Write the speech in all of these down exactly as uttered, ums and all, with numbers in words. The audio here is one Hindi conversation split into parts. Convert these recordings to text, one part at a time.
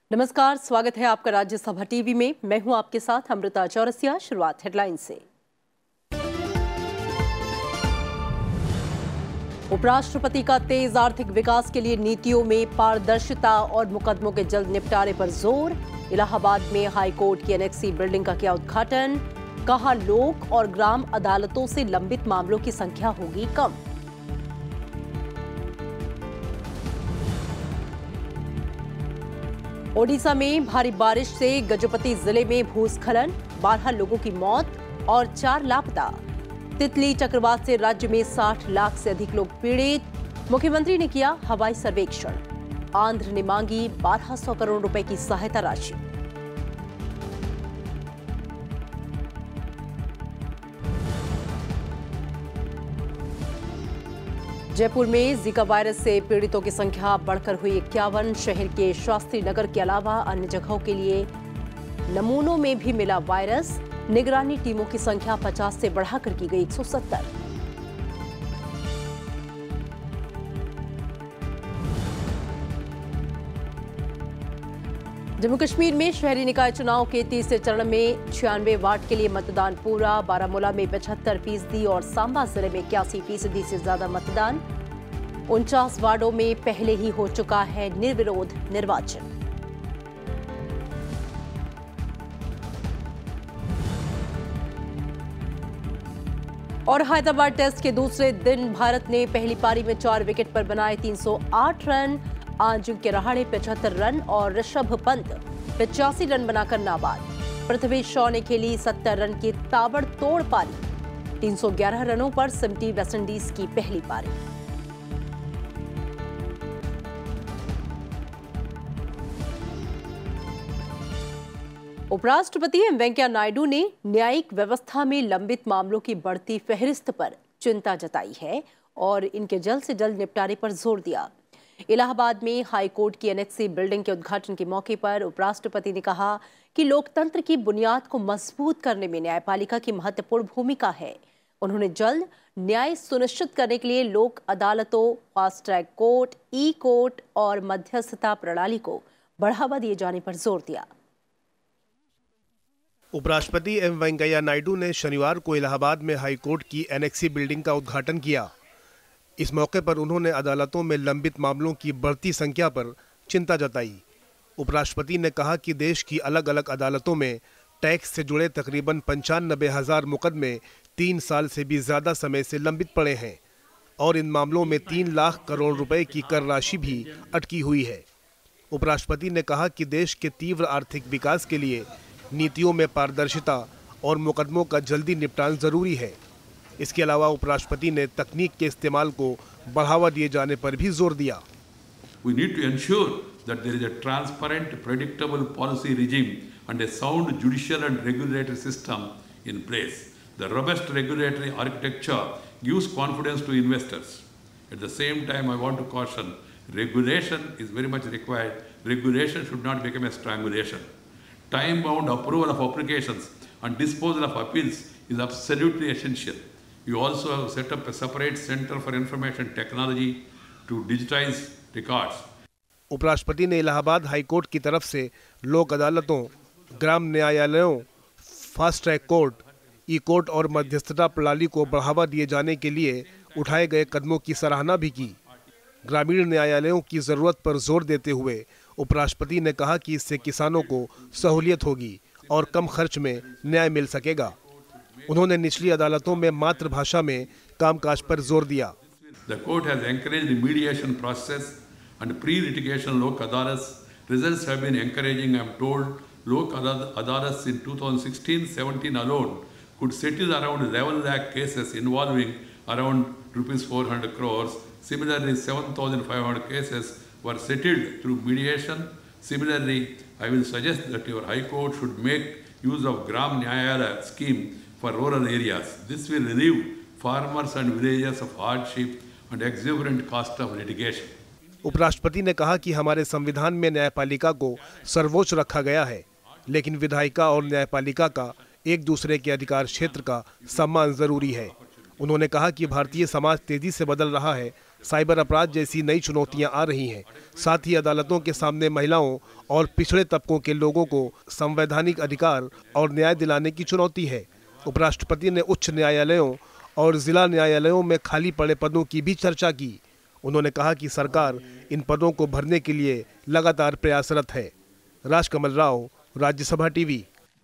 नमस्कार, स्वागत है आपका राज्यसभा टीवी में। मैं हूं आपके साथ अमृता चौरसिया। शुरुआत हेडलाइन से। उपराष्ट्रपति का तेज आर्थिक विकास के लिए नीतियों में पारदर्शिता और मुकदमों के जल्द निपटारे पर जोर। इलाहाबाद में हाईकोर्ट की एनेक्सी बिल्डिंग का किया उद्घाटन। कहा, लोक और ग्राम अदालतों से लंबित मामलों की संख्या होगी कम। ओडिशा में भारी बारिश से गजपति जिले में भूस्खलन, बारह लोगों की मौत और चार लापता। तितली चक्रवात से राज्य में साठ लाख से अधिक लोग पीड़ित। मुख्यमंत्री ने किया हवाई सर्वेक्षण। आंध्र ने मांगी बारह सौ करोड़ रुपए की सहायता राशि। जयपुर में जीका वायरस से पीड़ितों की संख्या बढ़कर हुई इक्यावन। शहर के शास्त्री नगर के अलावा अन्य जगहों के लिए नमूनों में भी मिला वायरस। निगरानी टीमों की संख्या पचास से बढ़ाकर की गई एक सौ सत्तर। जम्मू कश्मीर में शहरी निकाय चुनाव के तीसरे चरण में छियानवे वार्ड के लिए मतदान पूरा। बारामूला में पचहत्तर फीसदी और सांबा जिले में इक्यासी फीसदी से ज्यादा मतदान। उनचास वार्डों में पहले ही हो चुका है निर्विरोध निर्वाचन। और हैदराबाद टेस्ट के दूसरे दिन भारत ने पहली पारी में चार विकेट पर बनाए तीन सौ आठ रन। अजिंक्य रहाणे पचहत्तर रन और ऋषभ पंत पचासी रन बनाकर नाबाद। पृथ्वी शॉ ने खेली सत्तर रन की ताबड़तोड़ पारी। तीन सौ ग्यारह रनों पर सिमटी वेस्टइंडीज की पहली पारी। उपराष्ट्रपति एम वेंकैया नायडू ने न्यायिक व्यवस्था में लंबित मामलों की बढ़ती फहरिस्त पर चिंता जताई है और इनके जल्द से जल्द निपटारे पर जोर दिया। इलाहाबाद में हाईकोर्ट की एनेक्सी बिल्डिंग के उद्घाटन के मौके पर उपराष्ट्रपति ने कहा कि लोकतंत्र की बुनियाद को मजबूत करने में न्यायपालिका की महत्वपूर्ण भूमिका है। उन्होंने जल्द न्याय सुनिश्चित करने के लिए लोक अदालतों, fast track court, e court और मध्यस्थता प्रणाली को बढ़ावा दिए जाने पर जोर दिया। उपराष्ट्रपति एम वेंकैया नायडू ने शनिवार को इलाहाबाद में हाईकोर्ट की एनेक्सी बिल्डिंग का उद्घाटन किया। इस मौके पर उन्होंने अदालतों में लंबित मामलों की बढ़ती संख्या पर चिंता जताई। उपराष्ट्रपति ने कहा कि देश की अलग अलग अदालतों में टैक्स से जुड़े तकरीबन पंचानबे हजार मुकदमे तीन साल से भी ज्यादा समय से लंबित पड़े हैं और इन मामलों में तीन लाख करोड़ रुपए की कर राशि भी अटकी हुई है। उपराष्ट्रपति ने कहा कि देश के तीव्र आर्थिक विकास के लिए नीतियों में पारदर्शिता और मुकदमों का जल्दी निपटान जरूरी है। इसके अलावा उपराष्ट्रपति ने तकनीक के इस्तेमाल को बढ़ावा दिए जाने पर भी जोर दिया। We need to ensure that there is a transparent, predictable policy regime and a sound judicial and regulatory system in place. The robust regulatory architecture gives confidence to investors. At the same time, I want to caution, regulation is very much required. Regulation should not become a strangulation. Time-bound approval of applications and disposal of appeals is absolutely essential. We also have set up a separate Center for Information Technology to digitize records. उपराष्ट्रपति ने इलाहाबाद हाईकोर्ट की तरफ से लोक अदालतों, ग्राम न्यायालयों, fast track court, e court और मध्यस्थता प्रणाली को बढ़ावा दिए जाने के लिए उठाए गए कदमों की सराहना भी की। ग्रामीण न्यायालयों की जरूरत पर जोर देते हुए उपराष्ट्रपति ने कहा कि इससे किसानों को सहूलियत होगी और कम खर्च में न्याय मिल सकेगा। उन्होंने निचली अदालतों में मातृभाषा में कामकाज पर जोर दिया। The court has encouraged the mediation process and pre-litigation lok adalats. Results have been encouraging. I am told lok adalats in two thousand sixteen seventeen alone could settle around eleven lakh cases involving around rupees four hundred crores. Similarly, seven thousand five hundred cases were settled through mediation. Similarly, I will suggest that your High Court should make use of Gram Nyayala scheme for rural areas. This will relieve farmers and villagers of hardship and exuberant cost of litigation. उपराष्ट्रपति ने कहा कि हमारे संविधान में न्यायपालिका को सर्वोच्च रखा गया है, लेकिन विधायिका और न्यायपालिका का एक दूसरे के अधिकार क्षेत्र का सम्मान जरूरी है। उन्होंने कहा कि भारतीय समाज तेजी से बदल रहा है, साइबर अपराध जैसी नई चुनौतियां आ रही हैं। साथ ही अदालतों के सामने महिलाओं और पिछड़े तबकों के लोगों को संवैधानिक अधिकार और न्याय दिलाने की चुनौती है। उपराष्ट्रपति ने उच्च न्यायालयों और जिला न्यायालयों में खाली पड़े पदों की भी चर्चा की। उन्होंने कहा कि सरकार इन पदों को भरने के लिए लगातार प्रयासरत है। राजकमल राव, राज्यसभा टीवी।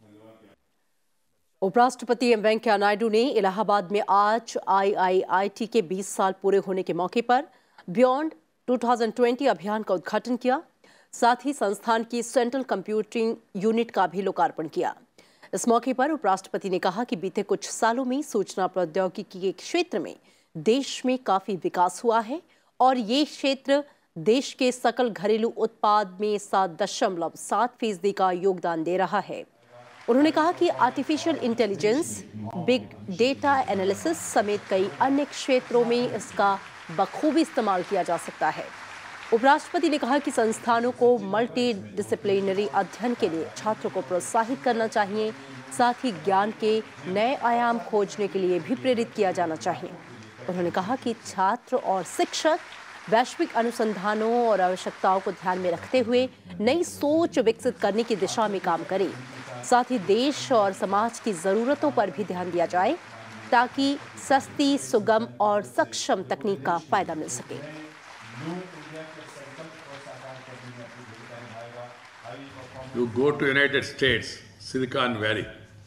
उपराष्ट्रपति एम वेंकैया नायडू ने इलाहाबाद में आज आई आई आई टी के बीस साल पूरे होने के मौके पर बियॉन्ड दो हज़ार बीस अभियान का उद्घाटन किया। साथ ही संस्थान की सेंट्रल कंप्यूटिंग यूनिट का भी लोकार्पण किया। इस मौके पर उपराष्ट्रपति ने कहा कि बीते कुछ सालों में सूचना प्रौद्योगिकी के क्षेत्र में देश में काफी विकास हुआ है और ये क्षेत्र देश के सकल घरेलू उत्पाद में सात दशमलव सात फीसदी का योगदान दे रहा है। उन्होंने कहा कि artificial intelligence, big data analysis समेत कई अन्य क्षेत्रों में इसका बखूबी इस्तेमाल किया जा सकता है। उपराष्ट्रपति ने कहा कि संस्थानों को मल्टी डिसिप्लिनरी अध्ययन के लिए छात्रों को प्रोत्साहित करना चाहिए। साथ ही ज्ञान के नए आयाम खोजने के लिए भी प्रेरित किया जाना चाहिए। उन्होंने कहा कि छात्र और शिक्षक वैश्विक अनुसंधानों और आवश्यकताओं को ध्यान में रखते हुए नई सोच विकसित करने की दिशा में काम करें। साथ ही देश और समाज की जरूरतों पर भी ध्यान दिया जाए ताकि सस्ती, सुगम और सक्षम तकनीक का फायदा मिल सके। You go to United States, Silicon Valley.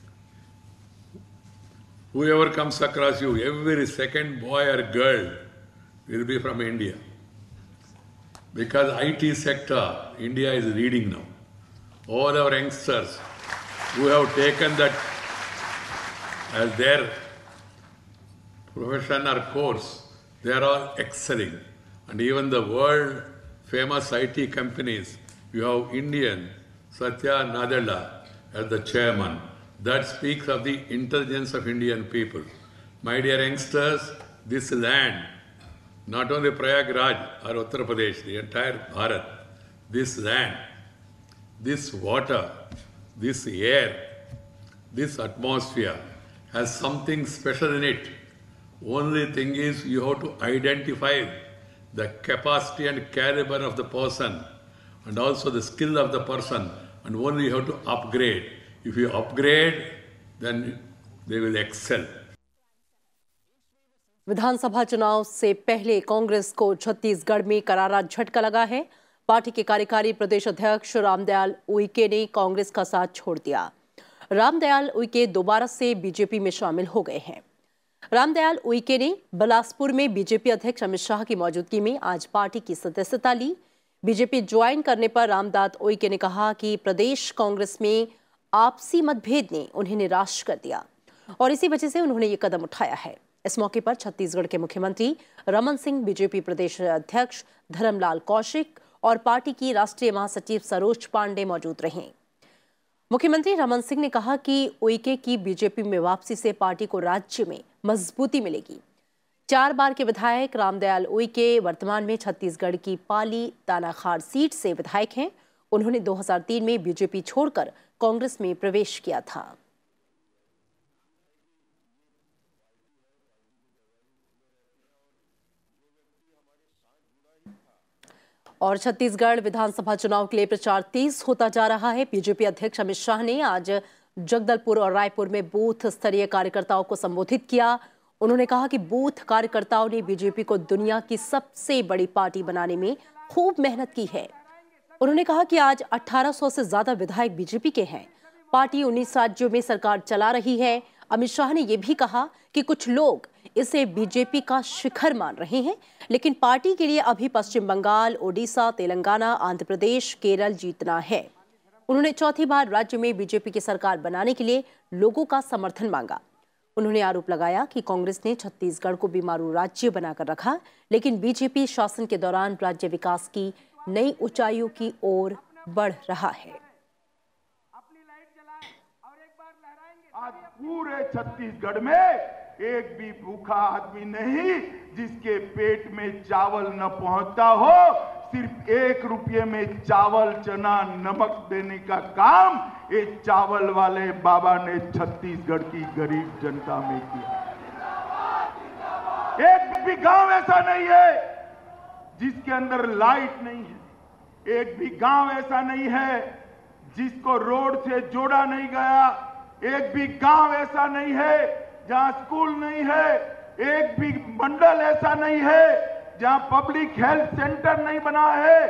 Whoever comes across you, every second boy or girl will be from India. Because I T sector, India is leading now. All our youngsters who have taken that as their profession or course, they are all excelling. And even the world famous I T companies, you have Indian Satya Nadella as the chairman. That speaks of the intelligence of Indian people. My dear youngsters, this land, not only Prayagraj or Uttar Pradesh, the entire Bharat, this land, this water, this air, this atmosphere has something special in it. Only thing is you have to identify the capacity and caliber of the person and also the skill of the person, and only you have to upgrade. If you upgrade, then they will excel. विधानसभा चुनाव से पहले कांग्रेस को छत्तीसगढ़ में करारा झटका लगा है। पार्टी के कार्यकारी प्रदेश अध्यक्ष रामदयाल उइके ने कांग्रेस का साथ छोड़ दिया। रामदयाल उइके दोबारा से बीजेपी में शामिल हो गए हैं। रामदयाल उइके ने बिलासपुर में बीजेपी अध्यक्ष अमित शाह की मौजूदगी में आज पार्टी की सदस्यता ली। बीजेपी ज्वाइन करने पर रामदयाल उइके ने कहा कि प्रदेश कांग्रेस में आपसी मतभेद ने उन्हें निराश कर दिया और इसी वजह से उन्होंने ये कदम उठाया है। इस मौके पर छत्तीसगढ़ के मुख्यमंत्री रमन सिंह, बीजेपी प्रदेश अध्यक्ष धर्मलाल कौशिक और पार्टी की राष्ट्रीय महासचिव सरोज पांडे मौजूद रहे। मुख्यमंत्री रमन सिंह ने कहा कि उइके की बीजेपी में वापसी से पार्टी को राज्य में मजबूती मिलेगी। चार बार के विधायक रामदयाल उइके वर्तमान में छत्तीसगढ़ की पाली तानाखार सीट से विधायक हैं। उन्होंने दो हज़ार तीन में बीजेपी छोड़कर कांग्रेस में प्रवेश किया था। और छत्तीसगढ़ विधानसभा चुनाव के लिए प्रचार तेज होता जा रहा है। बीजेपी अध्यक्ष अमित शाह ने आज जगदलपुर और रायपुर में बूथ स्तरीय कार्यकर्ताओं को संबोधित किया। उन्होंने कहा कि बूथ कार्यकर्ताओं ने बीजेपी को दुनिया की सबसे बड़ी पार्टी बनाने में खूब मेहनत की है। उन्होंने कहा कि आज अठारह सौ से ज्यादा विधायक बीजेपी के हैं। पार्टी उन्नीस राज्यों में सरकार चला रही है। अमित शाह ने यह भी कहा कि कुछ लोग इसे बीजेपी का शिखर मान रहे हैं, लेकिन पार्टी के लिए अभी पश्चिम बंगाल, ओडिशा, तेलंगाना, आंध्र प्रदेश, केरल जीतना है। उन्होंने चौथी बार राज्य में बीजेपी की सरकार बनाने के लिए लोगों का समर्थन मांगा। उन्होंने आरोप लगाया कि कांग्रेस ने छत्तीसगढ़ को बीमारू राज्य बनाकर रखा, लेकिन बीजेपी शासन के दौरान राज्य विकास की नई ऊंचाइयों की ओर बढ़ रहा है। आज पूरे छत्तीसगढ़ में एक भी भूखा आदमी नहीं जिसके पेट में चावल न पहुंचता हो। सिर्फ एक रुपये में चावल, चना, नमक देने का काम ये चावल वाले बाबा ने छत्तीसगढ़ की गरीब जनता में किया। एक भी गांव ऐसा नहीं है जिसके अंदर लाइट नहीं है। एक भी गांव ऐसा नहीं है जिसको रोड से जोड़ा नहीं गया। एक भी गांव ऐसा नहीं है जहां स्कूल नहीं है। एक भी मंडल ऐसा नहीं है जहां पब्लिक हेल्थ सेंटर नहीं बना है।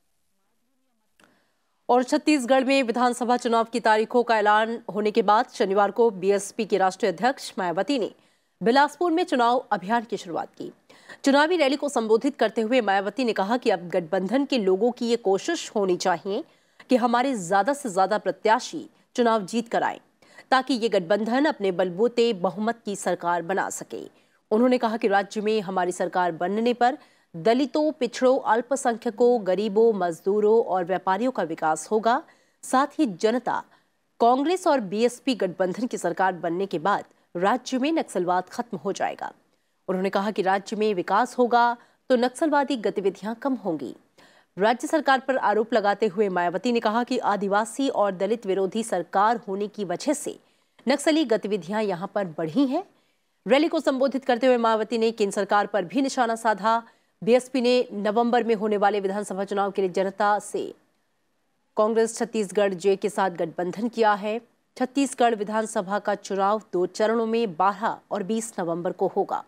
और छत्तीसगढ़ में विधानसभा चुनाव की तारीखों का ऐलान होने के बाद शनिवार को बीएसपी के राष्ट्रीय अध्यक्ष मायावती ने बिलासपुर में चुनाव अभियान की शुरुआत की। चुनावी रैली को संबोधित करते हुए मायावती ने कहा कि अब गठबंधन के लोगों की ये कोशिश होनी चाहिए कि हमारे ज्यादा से ज्यादा प्रत्याशी चुनाव जीत कर आए, ताकि ये गठबंधन अपने बलबूते बहुमत की सरकार बना सके। उन्होंने कहा कि राज्य में हमारी सरकार बनने पर दलितों, पिछड़ों, अल्पसंख्यकों, गरीबों, मजदूरों और व्यापारियों का विकास होगा। साथ ही जनता कांग्रेस और बीएसपी गठबंधन की सरकार बनने के बाद राज्य में नक्सलवाद खत्म हो जाएगा। उन्होंने कहा कि राज्य में विकास होगा तो नक्सलवादी गतिविधियां कम होंगी। राज्य सरकार पर आरोप लगाते हुए मायावती ने कहा कि आदिवासी और दलित विरोधी सरकार होने की वजह से नक्सली गतिविधियां यहां पर बढ़ी हैं। रैली को संबोधित करते हुए मायावती ने केंद्र सरकार पर भी निशाना साधा। बीएसपी ने नवंबर में होने वाले विधानसभा चुनाव के लिए जनता से कांग्रेस छत्तीसगढ़ जे के साथ गठबंधन किया है। छत्तीसगढ़ विधानसभा का चुनाव दो चरणों में बारह और बीस नवंबर को होगा।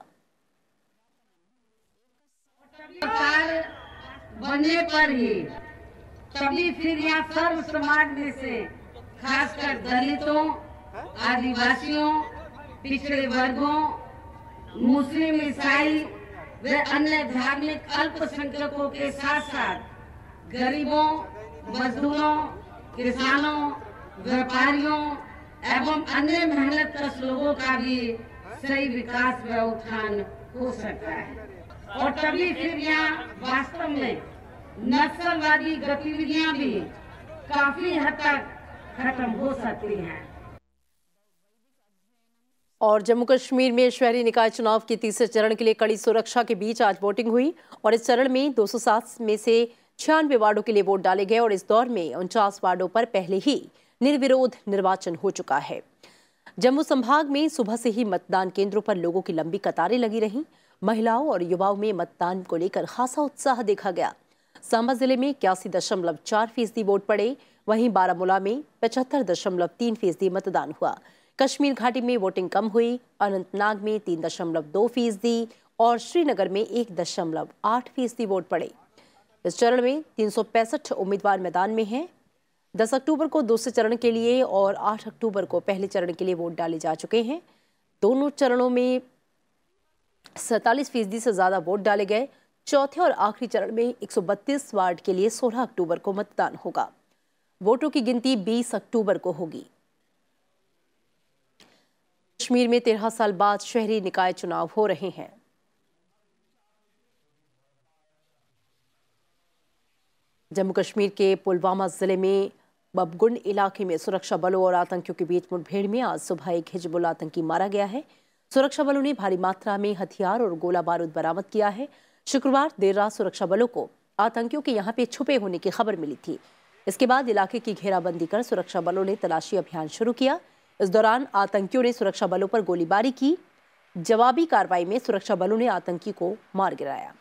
सरकार बनने पर ही तभी फिर यहाँ सर्व समाज में से खासकर दलितों, आदिवासियों, पिछड़े वर्गों, मुस्लिम, ईसाई व अन्य धार्मिक अल्पसंख्यकों के साथ साथ गरीबों, मजदूरों, किसानों, व्यापारियों एवं अन्य मेहनतकश लोगों का भी सही विकास व उत्थान हो सकता है। और तभी फिर यहाँ वास्तव में नक्सलवादी गतिविधियां भी काफी हद तक खत्म हो सकती हैं। और जम्मू कश्मीर में शहरी निकाय चुनाव के तीसरे चरण के लिए कड़ी सुरक्षा के बीच आज वोटिंग हुई और इस चरण में दो सौ सात में से छियानवे वार्डों के लिए वोट डाले गए और इस दौर में उनचास वार्डों पर पहले ही निर्विरोध निर्वाचन हो चुका है। जम्मू संभाग में सुबह से ही मतदान केंद्रों पर लोगों की लंबी कतारें लगी रहीं। महिलाओं और युवाओं में मतदान को लेकर खासा उत्साह देखा गया। सांबा जिले में इक्यासी दशमलव चार फीसदी वोट पड़े, वहीं बारामूला में पचहत्तर दशमलव तीन फीसदी मतदान हुआ। कश्मीर घाटी में वोटिंग कम हुई। अनंतनाग में तीन दशमलव दो फीसदी और श्रीनगर में एक दशमलव आठ फीसदी वोट पड़े। इस चरण में तीन सौ पैंसठ उम्मीदवार मैदान में हैं। दस अक्टूबर को दूसरे चरण के लिए और आठ अक्टूबर को पहले चरण के लिए वोट डाले जा चुके हैं। दोनों चरणों में सैंतालीस फीसदी से ज्यादा वोट डाले गए। चौथे और आखिरी चरण में एक सौ बत्तीस वार्ड के लिए सोलह अक्टूबर को मतदान होगा। वोटों की गिनती बीस अक्टूबर को होगी। कश्मीर में तेरह साल बाद शहरी निकाय चुनाव हो रहे हैं। जम्मू कश्मीर के पुलवामा जिले में बबगुंड इलाके में सुरक्षा बलों और आतंकियों के बीच मुठभेड़ में आज सुबह एक हिजबुल आतंकी मारा गया है। सुरक्षा बलों ने भारी मात्रा में हथियार और गोला बारूद बरामद किया है। शुक्रवार देर रात सुरक्षा बलों को आतंकियों के यहां पे छुपे होने की खबर मिली थी। इसके बाद इलाके की घेराबंदी कर सुरक्षा बलों ने तलाशी अभियान शुरू किया। इस दौरान आतंकियों ने सुरक्षा बलों पर गोलीबारी की। जवाबी कार्रवाई में सुरक्षा बलों ने आतंकी को मार गिराया।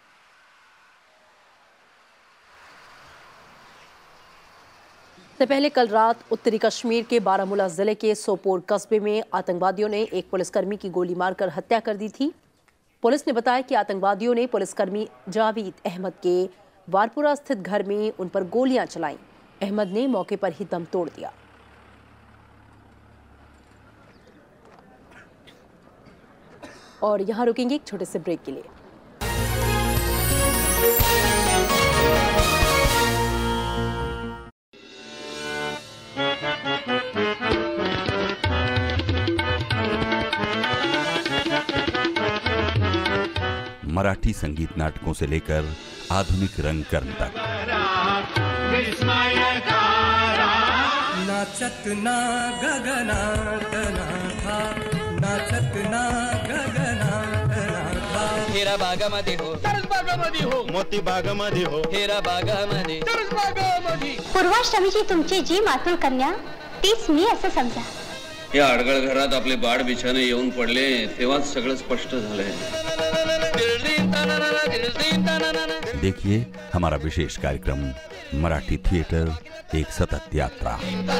इससे पहले कल रात उत्तरी कश्मीर के बारामूला जिले के सोपोर कस्बे में आतंकवादियों ने एक पुलिसकर्मी की गोली मारकर हत्या कर दी थी। पुलिस ने बताया कि आतंकवादियों ने पुलिसकर्मी जावेद अहमद के वारपुरा स्थित घर में उन पर गोलियां चलाईं। अहमद ने मौके पर ही दम तोड़ दिया। और यहां रुकेंगे एक छोटे से ब्रेक के लिए। मराठी संगीत नाटकों से लेकर आधुनिक रंगकर्म तक नाचत ना गगनात नाथा, नाचत ना गगनात नाथा। हेरा बागामध्ये हो, तरस बागामध्ये हो, मोती बागामध्ये हो, हेरा बागामध्ये, तरस बागामध्ये। पूर्वाष्टमीची तुमची जी मातुल कन्या तीच मी असं समजा। या अडगळ घरात आपले बाळ बिछाने येऊन पडले तेव्हाच सगळं स्पष्ट झालंय। देखिए हमारा विशेष कार्यक्रम मराठी थिएटर एक सतत यात्रा।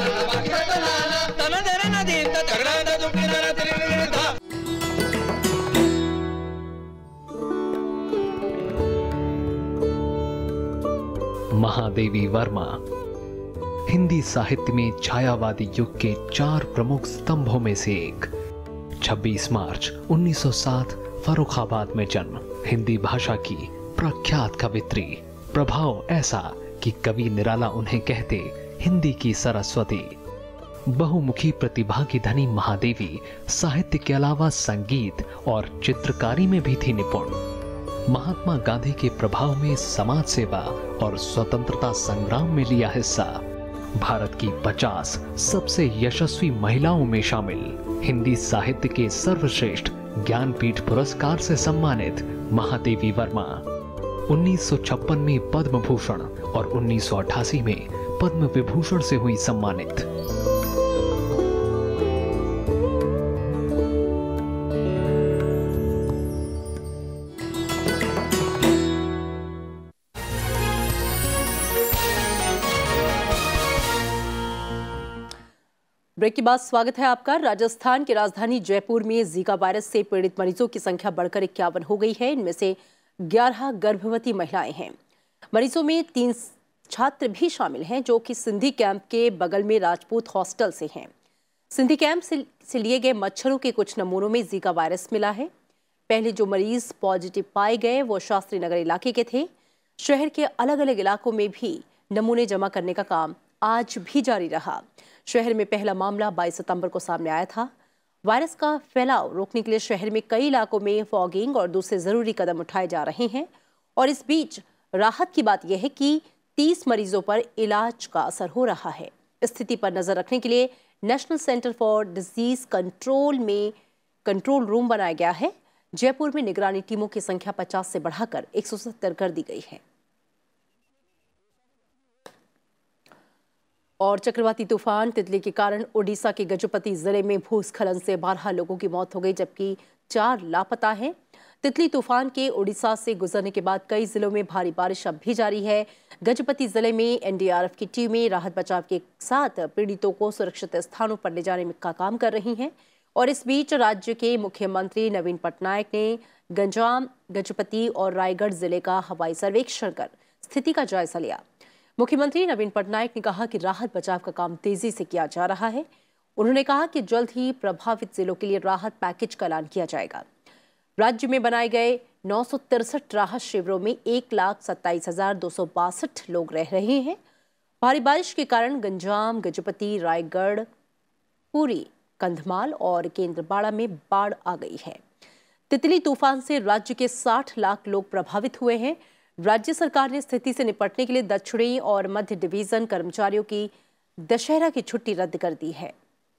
महादेवी वर्मा हिंदी साहित्य में छायावादी युग के चार प्रमुख स्तंभों में से एक। छब्बीस मार्च उन्नीस सौ सात फर्रुखाबाद में जन्म। हिंदी भाषा की प्रख्यात कवित्री। प्रभाव ऐसा कि कवि निराला उन्हें कहते हिंदी की सरस्वती। बहुमुखी प्रतिभा की धनी महादेवी साहित्य के अलावा संगीत और चित्रकारी में भी थी निपुण। महात्मा गांधी के प्रभाव में समाज सेवा और स्वतंत्रता संग्राम में लिया हिस्सा। भारत की पचास सबसे यशस्वी महिलाओं में शामिल। हिंदी साहित्य के सर्वश्रेष्ठ ज्ञानपीठ पुरस्कार से सम्मानित महादेवी वर्मा उन्नीस सौ छप्पन में पद्म भूषण और उन्नीस सौ अट्ठासी में पद्म विभूषण से हुई सम्मानित। ब्रेक के बाद स्वागत है आपका। राजस्थान की राजधानी जयपुर में जीका वायरस से पीड़ित मरीजों की संख्या बढ़कर इक्यावन हो गई है। इनमें से ग्यारह गर्भवती महिलाएं हैं। मरीजों में तीन छात्र भी शामिल हैं जो कि सिंधी कैंप के बगल में राजपूत हॉस्टल से हैं। सिंधी कैंप से, से लिए गए मच्छरों के कुछ नमूनों में जीका वायरस मिला है। पहले जो मरीज पॉजिटिव पाए गए वो शास्त्री नगर इलाके के थे। शहर के अलग अलग इलाकों में भी नमूने जमा करने का काम आज भी जारी रहा। शहर में पहला मामला बाईस सितंबर को सामने आया था। वायरस का फैलाव रोकने के लिए शहर में कई इलाकों में फॉगिंग और दूसरे जरूरी कदम उठाए जा रहे हैं। और इस बीच राहत की बात यह है कि तीस मरीजों पर इलाज का असर हो रहा है। स्थिति पर नजर रखने के लिए national centre for disease control में कंट्रोल रूम बनाया गया है। जयपुर में निगरानी टीमों की संख्या पचास से बढ़ाकर एक सौ सत्तर कर दी गई है। और चक्रवाती तूफान तितली के कारण ओडिशा के गजपति जिले में भूस्खलन से बारह लोगों की मौत हो गई, जबकि चार लापता हैं। तितली तूफान के ओडिशा से गुजरने के बाद कई जिलों में भारी बारिश अब भी जारी है। गजपति जिले में एनडीआरएफ की टीमें राहत बचाव के साथ पीड़ितों को सुरक्षित स्थानों पर ले जाने का काम कर रही हैं। और इस बीच राज्य के मुख्यमंत्री नवीन पटनायक ने गंजाम, गजपति और रायगढ़ जिले का हवाई सर्वेक्षण कर स्थिति का जायजा लिया। मुख्यमंत्री नवीन पटनायक ने कहा कि राहत बचाव का काम तेजी से किया जा रहा है। उन्होंने कहा कि जल्द ही प्रभावित जिलों के लिए राहत पैकेज का ऐलान किया जाएगा। राज्य में बनाए गए नौ सौ तिरसठ राहत शिविरों में एक लाख सत्ताईस हजार दो सौ बासठ लोग रह रहे हैं। भारी बारिश के कारण गंजाम, गजपति, रायगढ़, पुरी, कंधमाल और केंद्रपाड़ा में बाढ़ आ गई है। तितली तूफान से राज्य के साठ लाख लोग प्रभावित हुए हैं। राज्य सरकार ने स्थिति से निपटने के लिए दक्षिणी और मध्य डिवीजन कर्मचारियों की दशहरा की छुट्टी रद्द कर दी है।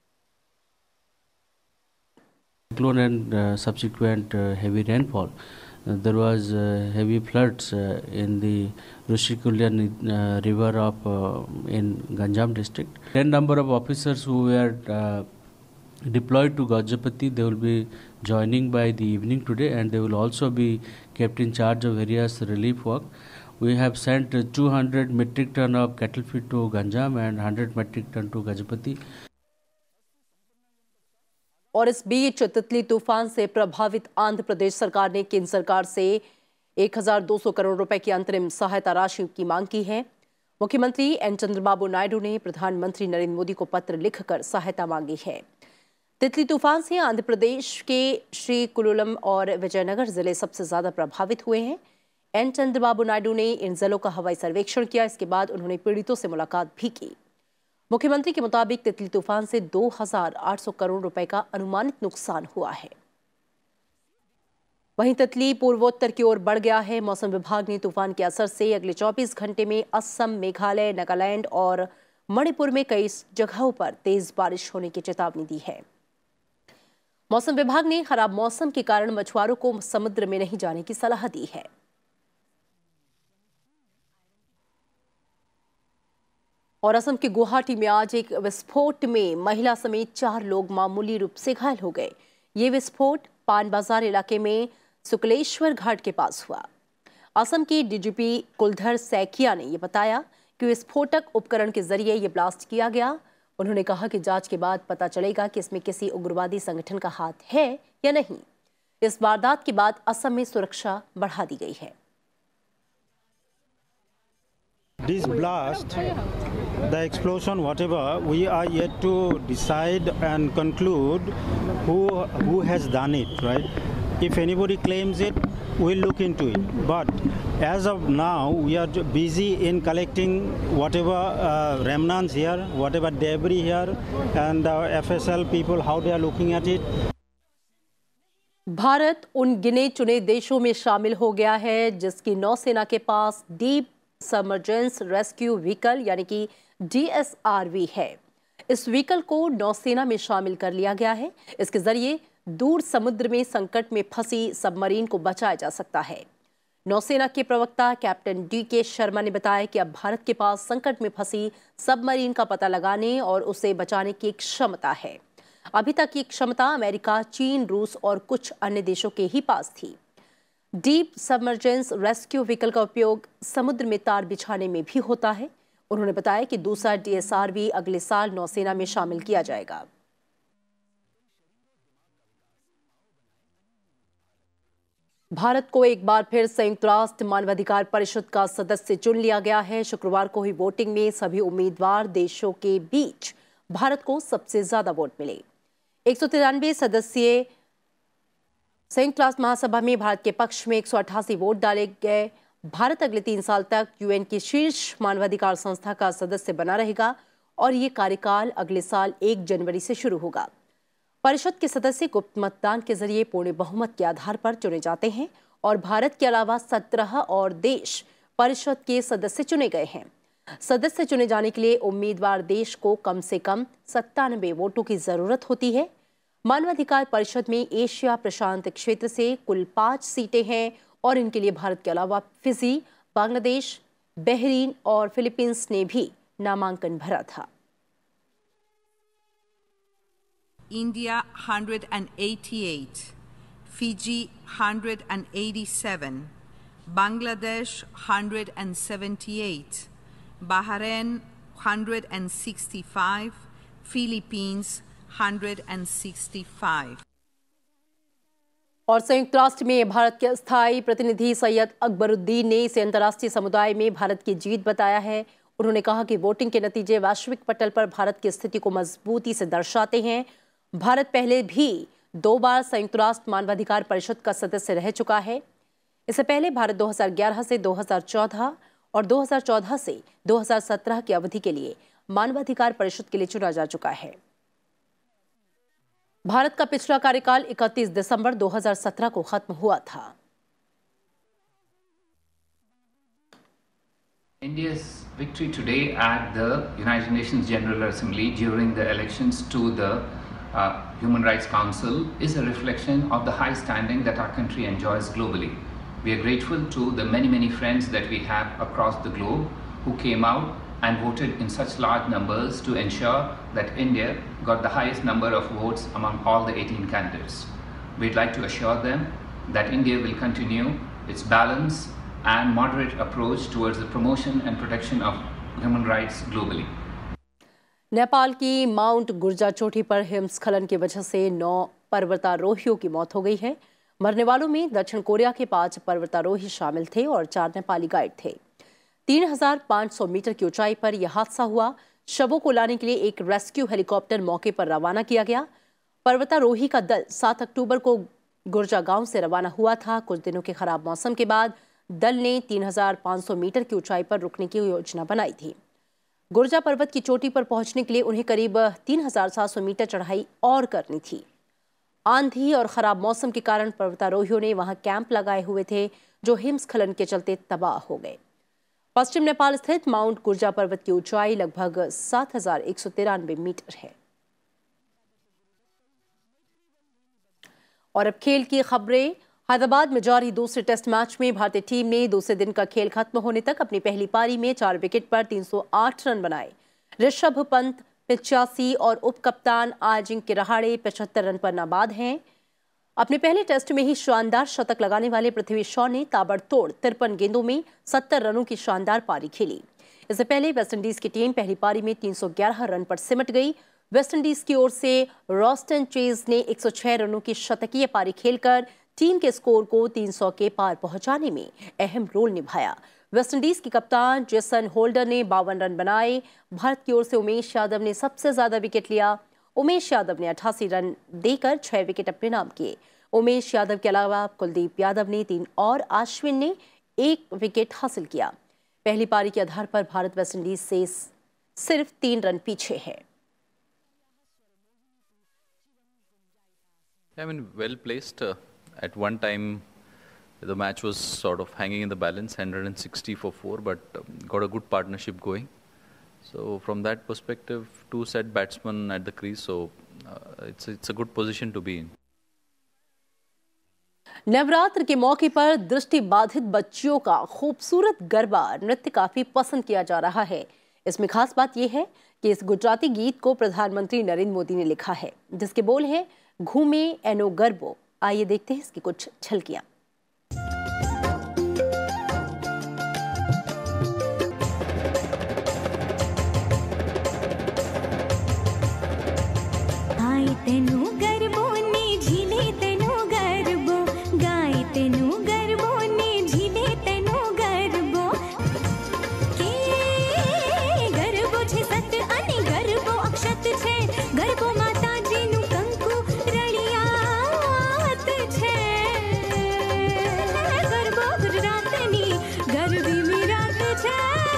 Cyclone and uh, subsequent uh, heavy rainfall, uh, there was uh, heavy floods uh, in the Rushikulyan uh, river of uh, in Ganjam district. Ten number of officers who were uh, deployed to Gajapati, they will be joining by the evening today, and they will also be kept in charge of various relief work. We have sent uh, two hundred metric ton of cattle feed to Ganjam and one hundred metric ton to Gajapati. और इस बीच तितली तूफान से प्रभावित आंध्र प्रदेश सरकार ने केंद्र सरकार से एक हज़ार दो सौ करोड़ रुपए की अंतरिम सहायता राशि की मांग की है। मुख्यमंत्री एन चंद्रबाबू नायडू ने प्रधानमंत्री नरेंद्र मोदी को पत्र लिखकर सहायता मांगी है। तितली तूफान से आंध्र प्रदेश के श्रीकुलम और विजयनगर जिले सबसे ज्यादा प्रभावित हुए हैं। एन चंद्रबाबू नायडू ने इन जिलों का हवाई सर्वेक्षण किया। इसके बाद उन्होंने पीड़ितों से मुलाकात भी की। मुख्यमंत्री के मुताबिक तितली तूफान से दो हज़ार आठ सौ करोड़ रुपए का अनुमानित नुकसान हुआ है। वहीं तितली पूर्वोत्तर की ओर बढ़ गया है। मौसम विभाग ने तूफान के असर से अगले चौबीस घंटे में असम, मेघालय, नागालैंड और मणिपुर में कई जगहों पर तेज बारिश होने की चेतावनी दी है। मौसम विभाग ने खराब मौसम के कारण मछुआरों को समुद्र में नहीं जाने की सलाह दी है। और असम के गुवाहाटी में आज एक विस्फोट में महिला समेत चार लोग मामूली रूप से घायल हो गए। ये विस्फोट पान बाजार इलाके में शुक्लेश्वर घाट के पास हुआ। असम के डीजीपी कुलधर सैकिया ने यह बताया कि विस्फोटक उपकरण के जरिए यह ब्लास्ट किया गया। उन्होंने कहा कि जांच के बाद पता चलेगा कि इसमें किसी उग्रवादी संगठन का हाथ है या नहीं। इस वारदात के बाद असम में सुरक्षा बढ़ा दी गई है। This blast, the explosion, whatever, we are yet to decide and conclude who who has done it, right? If anybody claims it, we'll look into it. But as of now, we are busy in collecting whatever uh, remnants here, whatever debris here, and our F S L people, how they are looking at it. Bharat उन गिने चुने देशों में शामिल हो गया है जिसकी नौसेना के पास डीप सबमर्जेंस रेस्क्यू व्हीकल यानी कि डी एस आर वी है। इस व्हीकल को नौसेना में शामिल कर लिया गया है। इसके जरिए दूर समुद्र में संकट में फंसी सबमरीन को बचाया जा सकता है। नौसेना के प्रवक्ता कैप्टन डी के शर्मा ने बताया कि अब भारत के पास संकट में फंसी सबमरीन का पता लगाने और उसे बचाने की क्षमता है। अभी तक ये क्षमता अमेरिका, चीन, रूस और कुछ अन्य देशों के ही पास थी। डीप सबमर्जेंस रेस्क्यू व्हीकल का उपयोग समुद्र में तार बिछाने में भी होता है। उन्होंने बताया कि दूसरा डी एस आर वी अगले साल नौसेना में शामिल किया जाएगा। भारत को एक बार फिर संयुक्त राष्ट्र मानवाधिकार परिषद का सदस्य चुन लिया गया है। शुक्रवार को हुई वोटिंग में सभी उम्मीदवार देशों के बीच भारत को सबसे ज्यादा वोट मिले। एक सौ तिरानवे सदस्यीय संयुक्त राष्ट्र महासभा में भारत के पक्ष में एक सौ अट्ठासी वोट डाले गए। भारत अगले तीन साल तक यूएन की शीर्ष मानवाधिकार संस्था का सदस्य बना रहेगा और ये कार्यकाल अगले साल एक जनवरी से शुरू होगा। परिषद के सदस्य गुप्त मतदान के जरिए पूर्ण बहुमत के आधार पर चुने जाते हैं और भारत के अलावा सत्रह और देश परिषद के सदस्य चुने गए हैं। सदस्य चुने जाने के लिए उम्मीदवार देश को कम से कम सत्तानबे वोटों की जरूरत होती है। मानवाधिकार परिषद में एशिया प्रशांत क्षेत्र से कुल पांच सीटें हैं और इनके लिए भारत के अलावा फिजी, बांग्लादेश, बहरीन और फिलीपींस ने भी नामांकन भरा था। India one hundred eighty-eight, Fiji one hundred eighty-seven, Bangladesh one hundred seventy-eight, Bahrain one hundred sixty-five, Philippines one hundred sixty-five। और संयुक्त राष्ट्र में भारत के स्थायी प्रतिनिधि सैयद अकबरुद्दीन ने इसे अंतर्राष्ट्रीय समुदाय में भारत की जीत बताया है। उन्होंने कहा कि वोटिंग के नतीजे वैश्विक पटल पर भारत की स्थिति को मजबूती से दर्शाते हैं। भारत पहले भी दो बार संयुक्त राष्ट्र मानवाधिकार परिषद का सदस्य रह चुका है। इससे पहले भारत दो हज़ार ग्यारह से दो हज़ार चौदह और दो हज़ार चौदह से दो हज़ार सत्रह की अवधि के लिए मानवाधिकार परिषद के लिए चुना जा चुका है। भारत का पिछला कार्यकाल इकतीस दिसंबर दो हज़ार सत्रह को खत्म हुआ था। India's victory today at the United Nations General Assembly during the elections to the uh, Human Rights Council is a reflection of the high standing that our country enjoys globally. We are grateful to the many, many friends that we have across the globe who came out and voted in such large numbers to ensure that India got the highest number of votes among all the eighteen candidates. We'd like to assure them that India will continue its balanced and moderate approach towards the promotion and protection of human rights globally. Nepal की माउंट गुरजा चोटी पर हिमस्खलन की वजह से नौ पर्वतारोहियों की मौत हो गई है। मरने वालों में दक्षिण कोरिया के पांच पर्वतारोही शामिल थे और चार नेपाली गाइड थे। तीन हज़ार पाँच सौ मीटर की ऊंचाई पर यह हादसा हुआ। शवों को लाने के लिए एक रेस्क्यू हेलीकॉप्टर मौके पर रवाना किया गया। पर्वतारोही का दल सात अक्टूबर को गुरजा गांव से रवाना हुआ था। कुछ दिनों के खराब मौसम के बाद दल ने तीन हज़ार पाँच सौ मीटर की ऊंचाई पर रुकने की योजना बनाई थी। गुरजा पर्वत की चोटी पर पहुंचने के लिए उन्हें करीब तीन हज़ार सात सौ मीटर चढ़ाई और करनी थी। आंधी और खराब मौसम के कारण पर्वतारोहियों ने वहां कैंप लगाए हुए थे जो हिमस्खलन के चलते तबाह हो गए। पश्चिम नेपाल स्थित माउंट गुरजा पर्वत की ऊंचाई लगभग सात हजार एक सौ तिरानवे मीटर है। और अब खेल की खबरें। हैदराबाद में जारी दूसरे टेस्ट मैच में भारतीय टीम ने दूसरे दिन का खेल खत्म होने तक अपनी पहली पारी में चार विकेट पर तीन सौ आठ रन बनाए। ऋषभ पंत पिचासी और उप कप्तान अजिंक्य रहाणे पचहत्तर रन पर नाबाद हैं। अपने पहले टेस्ट में ही शानदार शतक लगाने वाले पृथ्वी शॉ ने ताबड़तोड़ तिरपन गेंदों में सत्तर रनों की शानदार पारी खेली। इससे पहले वेस्टइंडीज की टीम पहली पारी में तीन सौ ग्यारह रन पर सिमट गई। वेस्टइंडीज की ओर से रॉस्टन चेज ने एक सौ छह रनों की शतकीय पारी खेलकर टीम के स्कोर को तीन सौ के पार पहुंचाने में अहम रोल निभाया। वेस्टइंडीज के कप्तान जेसन होल्डर ने बावन रन बनाए। भारत की ओर से उमेश यादव ने सबसे ज्यादा विकेट लिया। उमेश यादव ने अठासी रन देकर छह विकेट अपने नाम किए। उमेश यादव के अलावा कुलदीप यादव ने तीन और अश्विन ने एक विकेट हासिल किया। पहली पारी के आधार पर भारत वेस्टइंडीज से सिर्फ तीन रन पीछे है। I mean, well placed. Uh, at one time, the match was sort of hanging in the balance, one hundred sixty for four, but um, got a good partnership going. So from that perspective, two set batsmen at the crease, so uh, it's it's a good position to be in. Navratra के मौके पर दृष्टि बाधित बच्चियों का खूबसूरत गरबा नृत्य काफी पसंद किया जा रहा है। इसमें खास बात यह है कि इस गुजराती गीत को प्रधानमंत्री नरेंद्र मोदी ने लिखा है, जिसके बोल हैं घूमे एनो गरबो। आइए देखते हैं इसकी कुछ झलकियां। आए तेनु गरबो ने झीले तेनु गरबो, गाए तेनु गरबो ने झीले तेनु गरबो, के गरबो छे सत अनि गरबो अक्षत छे, गरबो माता जीनु कंकु रड़ियात छे, गरबो गुजरातनी गरबी मीरात छे।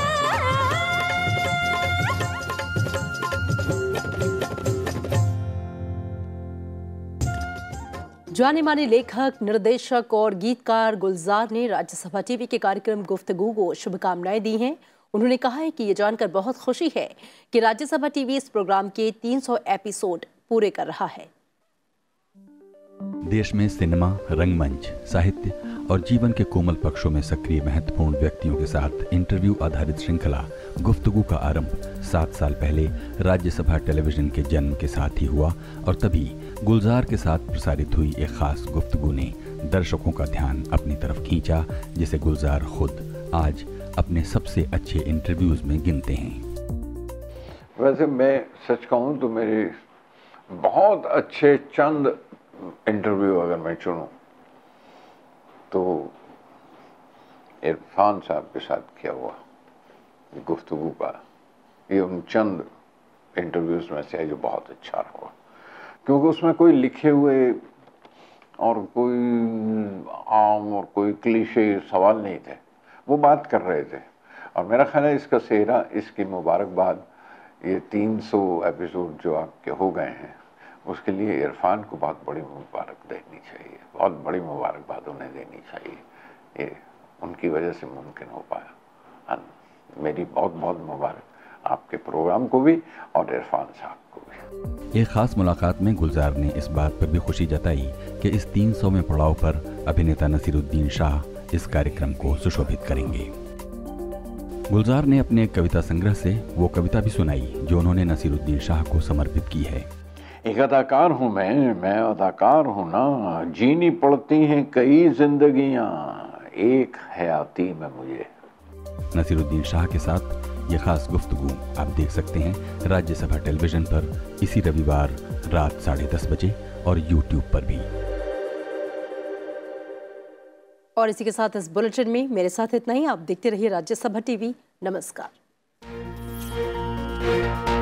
जाने माने लेखक, निर्देशक और गीतकार गुलजार ने राज्यसभा टीवी के कार्यक्रम गुफ्तगू को शुभकामनाएं दी हैं। उन्होंने कहा है कि ये जानकर बहुत खुशी है कि राज्यसभा टीवी इस प्रोग्राम के तीन सौ एपिसोड पूरे कर रहा है। देश में सिनेमा, रंगमंच, साहित्य और जीवन के कोमल पक्षों में सक्रिय महत्वपूर्ण व्यक्तियों के साथ इंटरव्यू आधारित श्रृंखला गुफ्तगू का आरंभ सात साल पहले राज्यसभा टेलीविजन के जन्म के साथ ही हुआ और तभी गुलजार के साथ प्रसारित हुई एक खास गुफ्तगू ने दर्शकों का ध्यान अपनी तरफ खींचा, जिसे गुलजार खुद आज अपने सबसे अच्छे इंटरव्यूज में गिनते हैं। वैसे मैं सच कहूँ तो मेरे बहुत अच्छे चंद इंटरव्यू अगर मैं चुनूं तो इरफान साहब के साथ किया हुआ गुफ्तगू का ये उन चंद इंटरव्यूज में से है जो बहुत अच्छा रहा, क्योंकि उसमें कोई लिखे हुए और कोई आम और कोई क्लीशे सवाल नहीं थे, वो बात कर रहे थे। और मेरा ख्याल है इसका सेहरा, इसकी मुबारकबाद, ये तीन सौ एपिसोड जो आपके हो गए हैं उसके लिए इरफान को बहुत बड़ी मुबारक देनी चाहिए, बहुत बड़ी मुबारकबाद उन्हें देनी चाहिए। ये उनकी वजह से मुमकिन हो पाया। मेरी बहुत बहुत मुबारक आपके प्रोग्राम को भी और इरफान साहब को भी। एक खास मुलाकात में गुलजार ने इस बात पर भी खुशी जताई कि इस तीन सौ में पड़ाव पर अभिनेता नसीरुद्दीन शाह इस कार्यक्रम को सुशोभित करेंगे। गुलजार ने अपने कविता संग्रह से वो कविता भी सुनाई जो उन्होंने नसीरुद्दीन शाह को समर्पित की है। एक अदाकार हूँ मैं मैं अदाकार हूँ ना, जीनी पड़ती हैं कई जिंदगियां एक हयाती में मुझे। नसीरुद्दीन शाह के साथ ये खास गुफ्तगू आप देख सकते हैं राज्यसभा टेलीविजन पर इसी रविवार रात साढ़े दस बजे और यूट्यूब पर भी। और इसी के साथ इस बुलेटिन में मेरे साथ इतना ही। आप देखते रहिए राज्यसभा टीवी। नमस्कार।